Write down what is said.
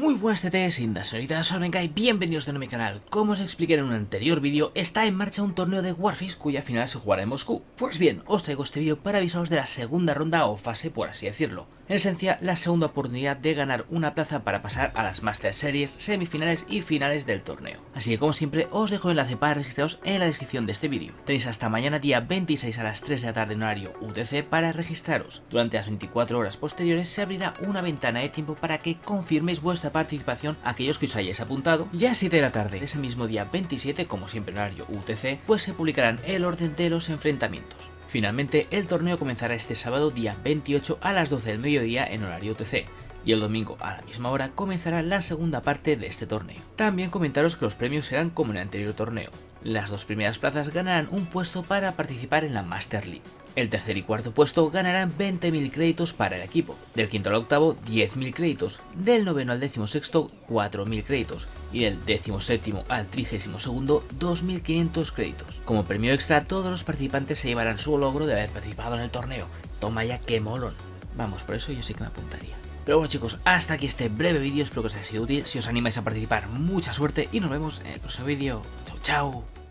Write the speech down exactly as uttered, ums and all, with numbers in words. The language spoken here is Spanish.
Muy buenas T Ts, Indas, señoritas, Solvenka y bienvenidos de nuevo a mi canal. Como os expliqué en un anterior vídeo, está en marcha un torneo de Warface cuya final se jugará en Moscú. Pues bien, os traigo este vídeo para avisaros de la segunda ronda o fase, por así decirlo. En esencia, la segunda oportunidad de ganar una plaza para pasar a las Master Series, semifinales y finales del torneo. Así que como siempre, os dejo el enlace para registraros en la descripción de este vídeo. Tenéis hasta mañana día veintiséis a las tres de la tarde en horario U T C para registraros. Durante las veinticuatro horas posteriores se abrirá una ventana de tiempo para que confirméis vuestra participación a aquellos que os hayáis apuntado, y a siete de la tarde de ese mismo día veintisiete, como siempre en horario U T C, pues se publicarán el orden de los enfrentamientos. Finalmente, el torneo comenzará este sábado día veintiocho a las doce del mediodía en horario U T C, y el domingo a la misma hora comenzará la segunda parte de este torneo. También comentaros que los premios serán como en el anterior torneo. Las dos primeras plazas ganarán un puesto para participar en la Master League. El tercer y cuarto puesto ganarán veinte mil créditos para el equipo, del quinto al octavo diez mil créditos, del noveno al décimo sexto cuatro mil créditos y del décimo séptimo al trigésimo segundo dos mil quinientos créditos. Como premio extra, todos los participantes se llevarán su logro de haber participado en el torneo. Toma ya, qué molón. Vamos, por eso yo sí que me apuntaría. Pero bueno chicos, hasta aquí este breve vídeo, espero que os haya sido útil. Si os animáis a participar, mucha suerte y nos vemos en el próximo vídeo. Chau chau.